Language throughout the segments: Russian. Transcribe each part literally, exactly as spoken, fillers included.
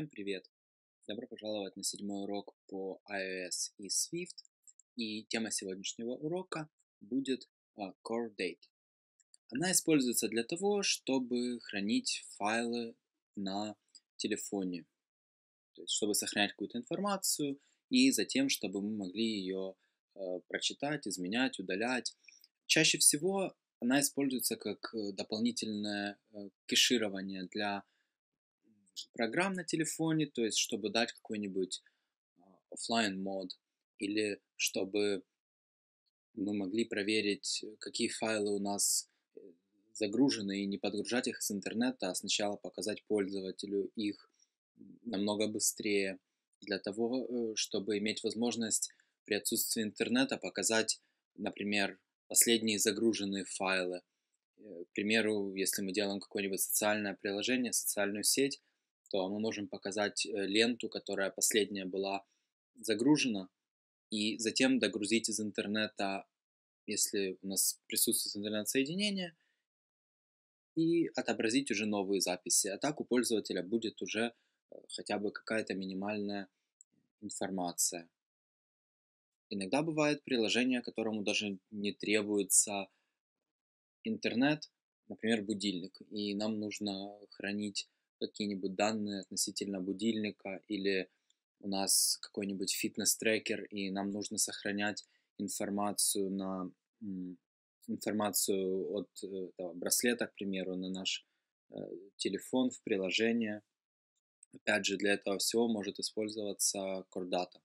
Всем привет! Добро пожаловать на седьмой урок по iOS и Swift. И тема сегодняшнего урока будет а, Core Data. Она используется для того, чтобы хранить файлы на телефоне. То есть, чтобы сохранять какую-то информацию и затем, чтобы мы могли ее э, прочитать, изменять, удалять. Чаще всего она используется как э, дополнительное э, кэширование для программ на телефоне, то есть чтобы дать какой-нибудь оффлайн мод, или чтобы мы могли проверить, какие файлы у нас э, загружены, и не подгружать их с интернета, а сначала показать пользователю их намного быстрее, для того, э, чтобы иметь возможность при отсутствии интернета показать, например, последние загруженные файлы. Э, К примеру, если мы делаем какое-нибудь социальное приложение, социальную сеть, то мы можем показать э, ленту, которая последняя была загружена, и затем догрузить из интернета, если у нас присутствует интернет-соединение, и отобразить уже новые записи. А так у пользователя будет уже э, хотя бы какая-то минимальная информация. Иногда бывает приложение, которому даже не требуется интернет, например, будильник, и нам нужно хранить какие-нибудь данные относительно будильника, или у нас какой-нибудь фитнес-трекер, и нам нужно сохранять информацию на м, информацию от э, этого браслета, к примеру, на наш э, телефон в приложение. Опять же, для этого всего может использоваться Core Data.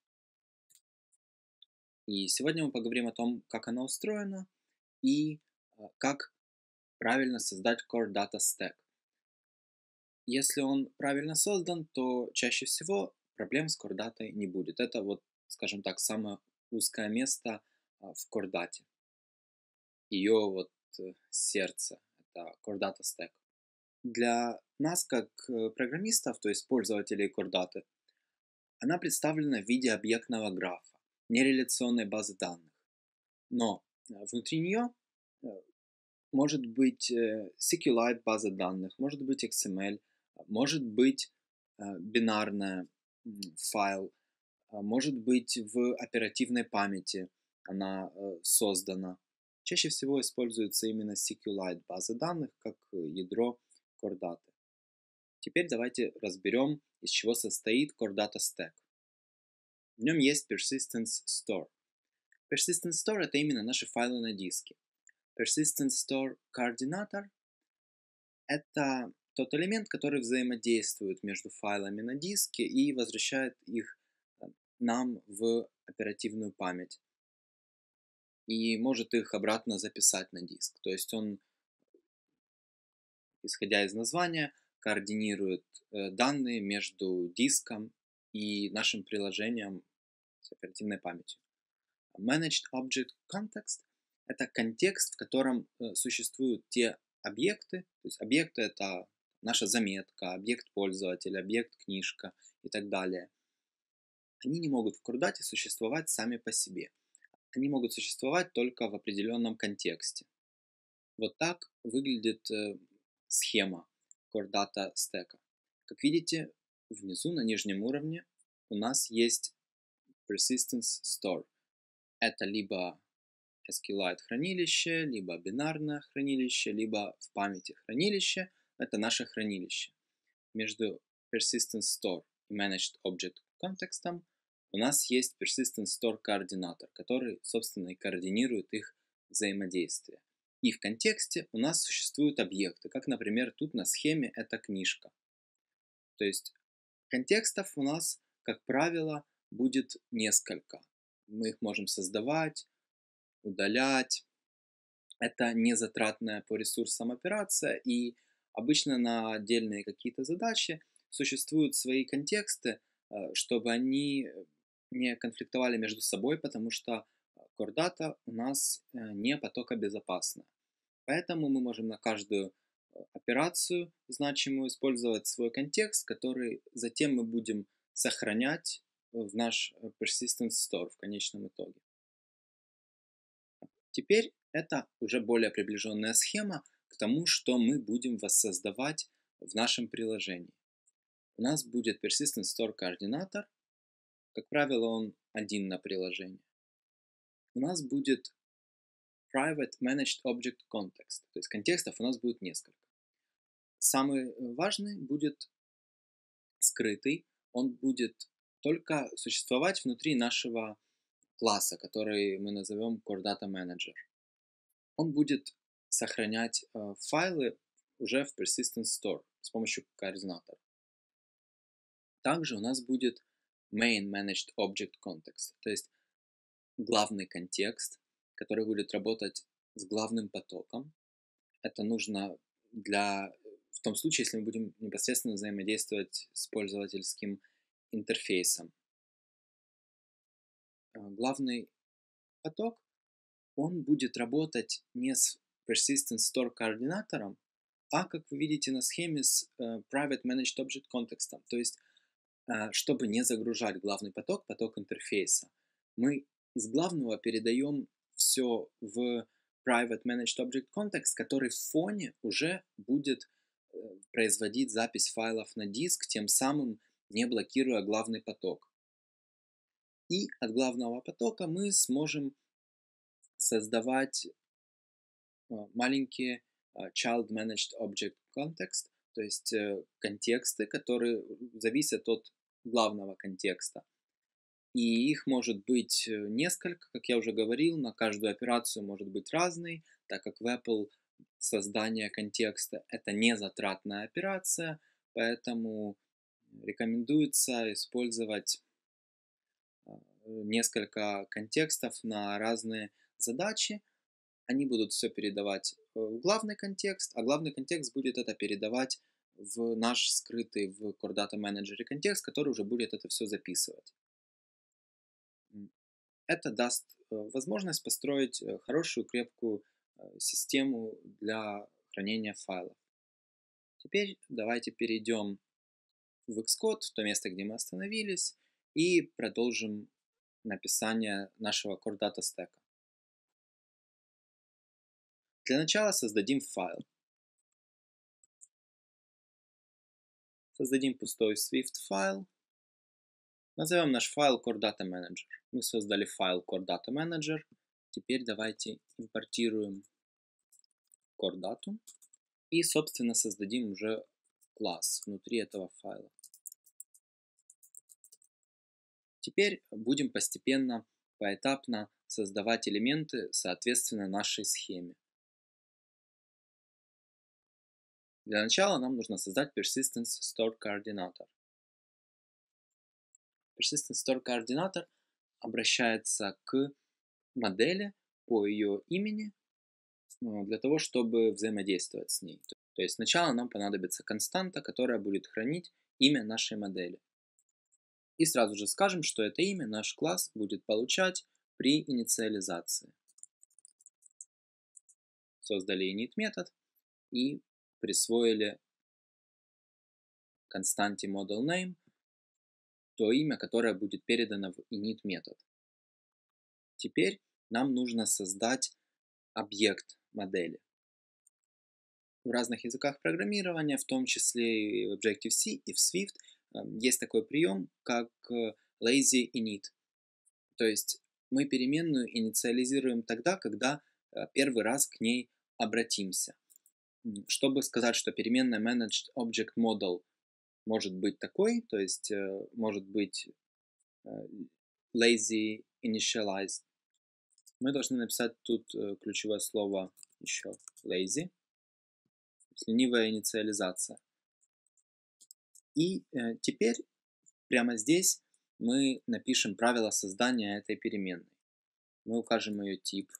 И сегодня мы поговорим о том, как она устроена и а, как правильно создать Core Data Stack. Если он правильно создан, то чаще всего проблем с Core Data не будет. Это вот, скажем так, самое узкое место а, в Core Data. Ее вот э, сердце, это Core Data Stack. Для нас, как э, программистов, то есть пользователей Core Data, она представлена в виде объектного графа, нереляционной базы данных. Но э, внутри нее э, может быть э, SQLite база данных, может быть X M L, может быть э, бинарная м, файл, а может быть в оперативной памяти она э, создана. Чаще всего используется именно SQLite база данных как э, ядро Core Data. Теперь давайте разберем, из чего состоит Core Data Stack. В нем есть Persistence Store. Persistence Store — это именно наши файлы на диске. Persistence Store координатор — это тот элемент, который взаимодействует между файлами на диске и возвращает их э, нам в оперативную память. И может их обратно записать на диск. То есть он, исходя из названия, координирует э, данные между диском и нашим приложением с оперативной памятью. Managed Object Context — это контекст, в котором э, существуют те объекты, то есть объекты — это наша заметка, объект пользователя, объект книжка и так далее. Они не могут в Core Data существовать сами по себе. Они могут существовать только в определенном контексте. Вот так выглядит э, схема Core Data Stack. Как видите, внизу на нижнем уровне у нас есть Persistence Store. Это либо SQLite хранилище, либо бинарное хранилище, либо в памяти хранилище. Это наше хранилище. Между Persistence Store и Managed Object контекстом у нас есть Persistence Store координатор, который, собственно, и координирует их взаимодействие. И в контексте у нас существуют объекты, как, например, тут на схеме это книжка. То есть контекстов у нас, как правило, будет несколько. Мы их можем создавать, удалять. Это не затратная по ресурсам операция, и обычно на отдельные какие-то задачи существуют свои контексты, э, чтобы они не конфликтовали между собой, потому что Core Data у нас э, не потокобезопасная. Поэтому мы можем на каждую э, операцию значимую использовать свой контекст, который затем мы будем сохранять в наш э, Persistence Store в конечном итоге. Теперь это уже более приближенная схема к тому, что мы будем воссоздавать в нашем приложении. у нас будет persistent store координатор. Как правило, он один на приложение. У нас будет private managed object context, то есть контекстов у нас будет несколько. Самый важный будет скрытый, он будет только существовать внутри нашего класса, который мы назовем Core Data Manager. Он будет сохранять э, файлы уже в Persistent Store с помощью координатора. Также у нас будет Main Managed Object Context, то есть главный контекст, который будет работать с главным потоком. Это нужно для, в том случае, если мы будем непосредственно взаимодействовать с пользовательским интерфейсом. Главный поток, он будет работать не с Persistent Store координатором, а, как вы видите на схеме, с uh, Private Managed Object контекстом. То есть, uh, чтобы не загружать главный поток, поток интерфейса, мы из главного передаем все в Private Managed Object Context, который в фоне уже будет uh, производить запись файлов на диск, тем самым не блокируя главный поток. И от главного потока мы сможем создавать маленькие Child Managed Object Context, то есть контексты, которые зависят от главного контекста. И их может быть несколько, как я уже говорил, на каждую операцию может быть разный, так как в Apple создание контекста – это не затратная операция, поэтому рекомендуется использовать несколько контекстов на разные задачи. Они будут все передавать в главный контекст, а главный контекст будет это передавать в наш скрытый в Core Data Manager контекст, который уже будет это все записывать. Это даст возможность построить хорошую, крепкую систему для хранения файлов. Теперь давайте перейдем в Xcode, в то место, где мы остановились, и продолжим написание нашего Core Data Stack. Для начала создадим файл. Создадим пустой Swift файл. Назовем наш файл Core Data Manager. Мы создали файл Core Data Manager. Теперь давайте импортируем Core Data и, собственно, создадим уже класс внутри этого файла. Теперь будем постепенно, поэтапно создавать элементы соответственно нашей схеме. Для начала нам нужно создать Persistent Store координатор. Persistent Store координатор обращается к модели по ее имени для того, чтобы взаимодействовать с ней. То есть сначала нам понадобится константа, которая будет хранить имя нашей модели. И сразу же скажем, что это имя наш класс будет получать при инициализации. Создали init метод и присвоили константе modelName то имя, которое будет передано в init метод. Теперь нам нужно создать объект модели. В разных языках программирования, в том числе и в Objective-C и в Swift, есть такой прием, как lazy init. То есть мы переменную инициализируем тогда, когда первый раз к ней обратимся. Чтобы сказать, что переменная managed object model может быть такой, то есть может быть lazy initialized, мы должны написать тут ключевое слово еще lazy, ленивая инициализация. И э, теперь прямо здесь мы напишем правила создания этой переменной. Мы укажем ее тип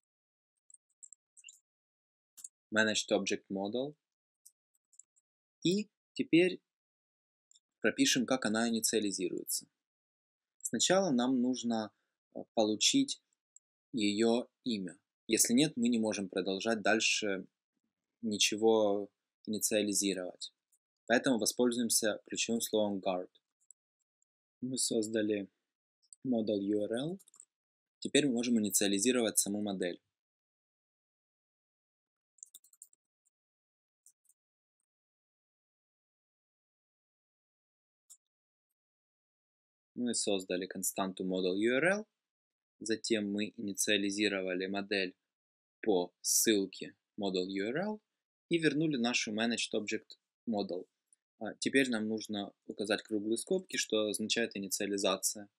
Managed Object Model. И теперь пропишем, как она инициализируется. Сначала нам нужно получить ее имя. Если нет, мы не можем продолжать дальше ничего инициализировать. Поэтому воспользуемся ключевым словом guard. Мы создали model ю ар эл. Теперь мы можем инициализировать саму модель. Мы создали константу model_url, затем мы инициализировали модель по ссылке model_url и вернули нашу managed_object_model. А теперь нам нужно указать круглые скобки, что означает инициализация.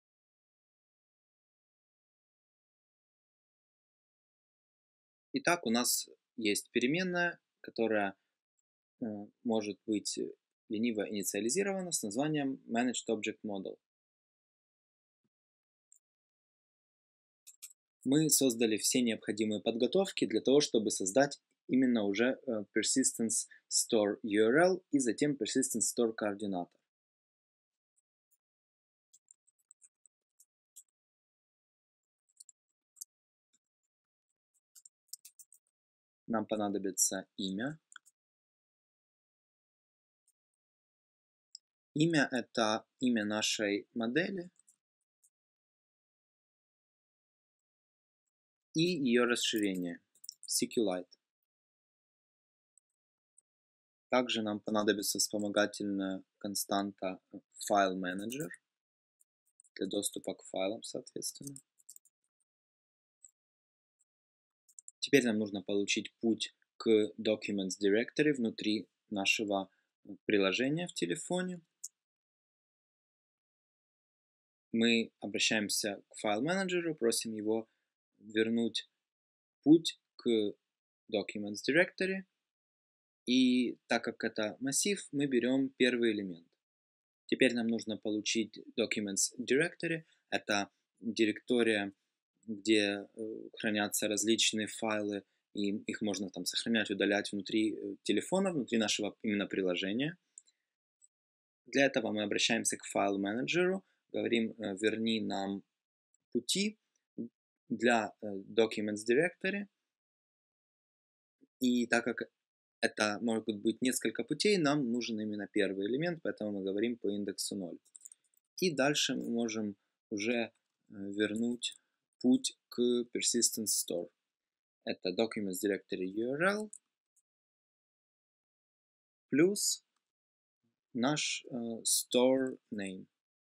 Итак, у нас есть переменная, которая э, может быть лениво инициализирована с названием managed_object_model. Мы создали все необходимые подготовки для того, чтобы создать именно уже э, persistence store ю ар эл и затем persistence store координатор. Нам понадобится имя. Имя – это имя нашей модели и ее расширение SQLite. Также нам понадобится вспомогательная константа File Manager для доступа к файлам, соответственно. Теперь нам нужно получить путь к Documents Directory внутри нашего приложения в телефоне. Мы обращаемся к файл-менеджеру, просим его вернуть путь к Documents Directory. И так как это массив, мы берем первый элемент. Теперь нам нужно получить Documents Directory. Это директория, где хранятся различные файлы, и их можно там сохранять, удалять внутри телефона, внутри нашего именно приложения. Для этого мы обращаемся к файл-менеджеру, говорим, верни нам пути для Documents Directory. И так как это могут быть несколько путей, нам нужен именно первый элемент, поэтому мы говорим по индексу ноль. И дальше мы можем уже вернуть путь к persistence store. Это documents directory ю ар эл плюс наш э, store name.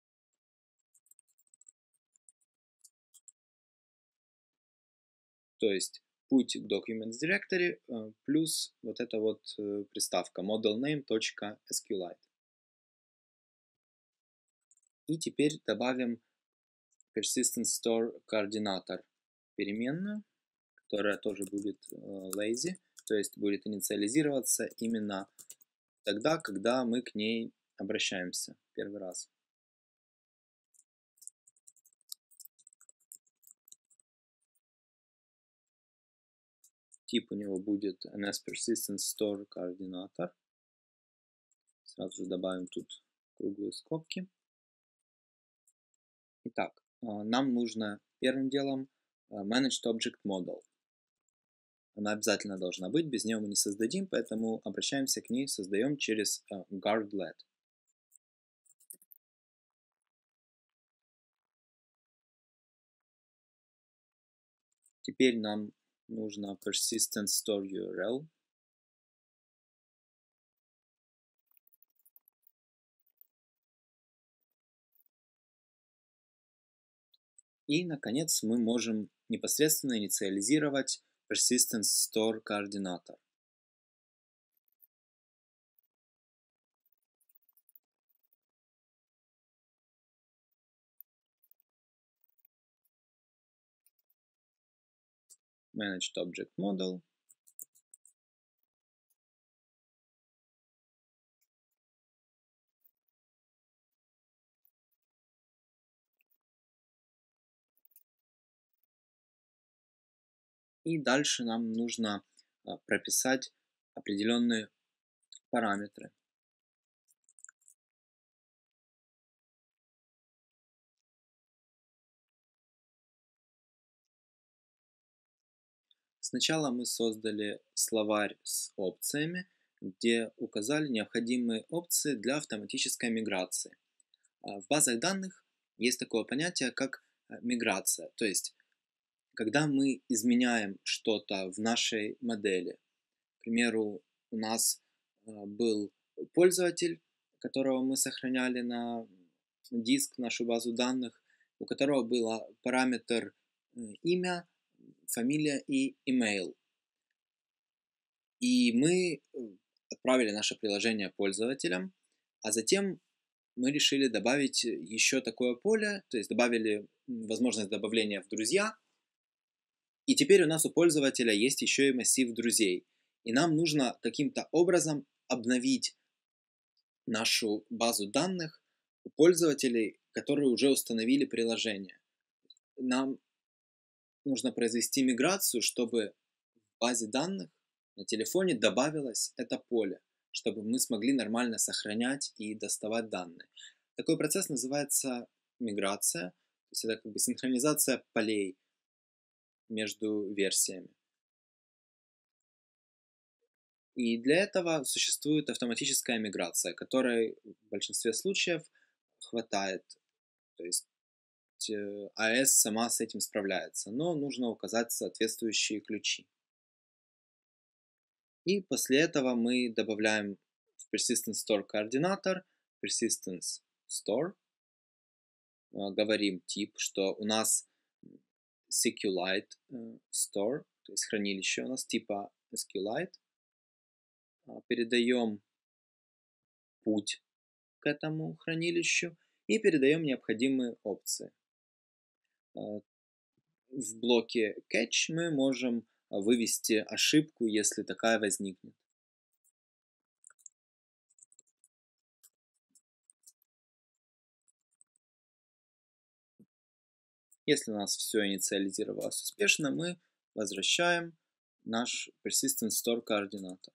То есть путь к documents directory э, плюс вот эта вот э, приставка modelname.sqlite. И теперь добавим persistence store координатор переменную, которая тоже будет э, lazy, то есть будет инициализироваться именно тогда, когда мы к ней обращаемся первый раз. Тип у него будет nsPersistence_store координатор. Сразу же добавим тут круглые скобки. Итак, нам нужно первым делом managed_object_model. Она обязательно должна быть, без нее мы не создадим, поэтому обращаемся к ней, создаем через guardlet. Теперь нам нужно persistence store ю ар эл. И, наконец, мы можем непосредственно инициализировать persistence store координатор. Managed Object Model. И дальше нам нужно прописать определенные параметры. Сначала мы создали словарь с опциями, где указали необходимые опции для автоматической миграции. В базах данных есть такое понятие, как миграция. То есть, когда мы изменяем что-то в нашей модели, к примеру, у нас был пользователь, которого мы сохраняли на диск, нашу базу данных, у которого был параметр имя, фамилия и email. И мы отправили наше приложение пользователям, а затем мы решили добавить еще такое поле, то есть добавили возможность добавления в друзья. И теперь у нас у пользователя есть еще и массив друзей. И нам нужно каким-то образом обновить нашу базу данных у пользователей, которые уже установили приложение. Нам нужно произвести миграцию, чтобы в базе данных на телефоне добавилось это поле, чтобы мы смогли нормально сохранять и доставать данные. Такой процесс называется миграция, то есть это как бы синхронизация полей между версиями. И для этого существует автоматическая миграция, которой в большинстве случаев хватает. То есть iOS сама с этим справляется, но нужно указать соответствующие ключи. И после этого мы добавляем в Persistence Store координатор Persistence Store. Говорим тип, что у нас SQLite Store, то есть хранилище у нас типа SQLite. Передаем путь к этому хранилищу и передаем необходимые опции. В блоке catch мы можем вывести ошибку, если такая возникнет. Если у нас все инициализировалось успешно, мы возвращаем наш Persistence Store координатор.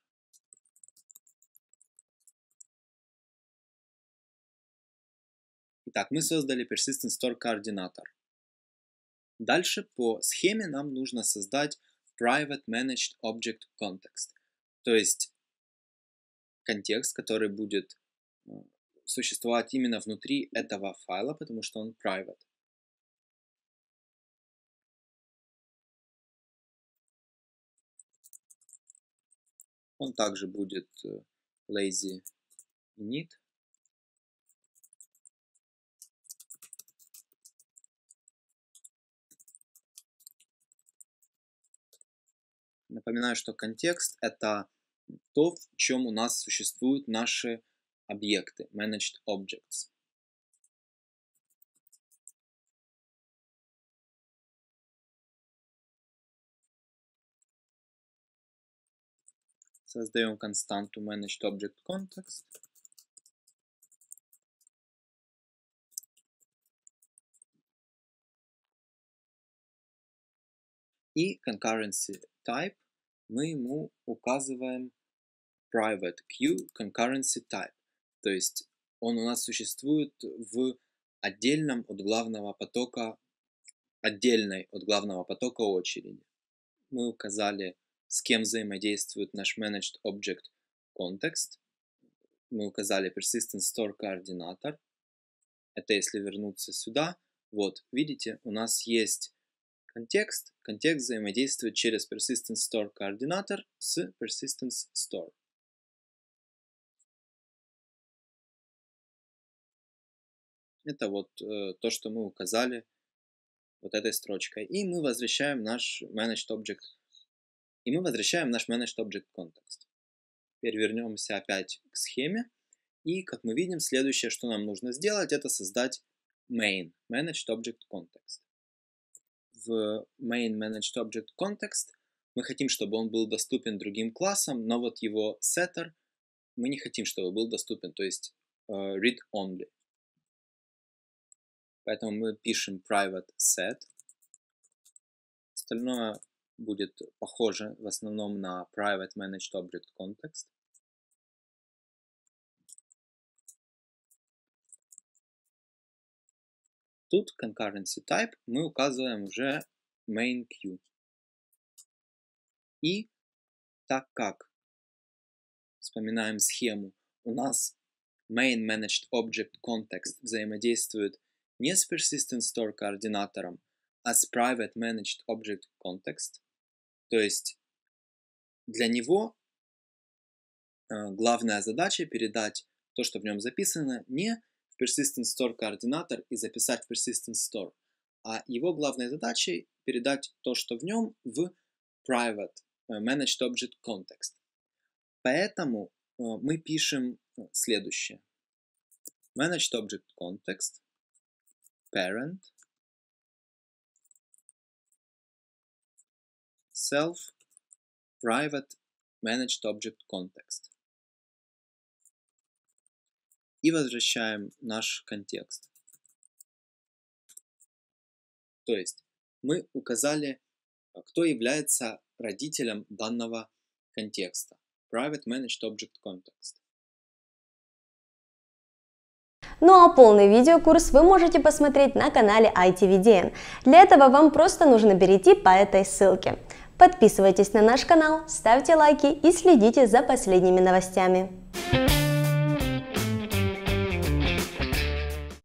Итак, мы создали Persistence Store координатор. Дальше по схеме нам нужно создать Private Managed Object Context, то есть контекст, который будет существовать именно внутри этого файла, потому что он private. Он также будет lazy init. Напоминаю, что контекст — это то, в чем у нас существуют наши объекты, managed objects. Создаем константу managed object context. И concurrency type мы ему указываем private queue concurrency type. То есть он у нас существует в отдельном от главного потока, отдельной от главного потока очереди. Мы указали, с кем взаимодействует наш managed object context. Мы указали persistence store координатор. Это если вернуться сюда. Вот, видите, у нас есть контекст. Контекст взаимодействует через persistence store координатор с persistence store. Это вот э, то, что мы указали вот этой строчкой. И мы возвращаем наш managed object. И мы возвращаем наш managed object context. Теперь вернемся опять к схеме. И, как мы видим, следующее, что нам нужно сделать, это создать main managed object context. В main managed object context мы хотим, чтобы он был доступен другим классам, но вот его setter мы не хотим, чтобы был доступен, то есть uh, read only. Поэтому мы пишем private set. Остальное будет похоже в основном на private managed object context. Тут concurrency type мы указываем уже main queue. И так как, вспоминаем схему, у нас main managed object context взаимодействует не с persistence store координатором, а с private managed object context, то есть для него э, главная задача передать то, что в нем записано, не в Persistent Store координатор и записать в Persistent Store, а его главной задачей передать то, что в нем, в Private Managed Object Context. Поэтому мы пишем следующее. Managed Object Context, Parent, Self, Private Managed Object Context. И возвращаем наш контекст. То есть мы указали, кто является родителем данного контекста. Private Managed Object Context. Ну а полный видеокурс вы можете посмотреть на канале ай ти ви ди эн. Для этого вам просто нужно перейти по этой ссылке. Подписывайтесь на наш канал, ставьте лайки и следите за последними новостями.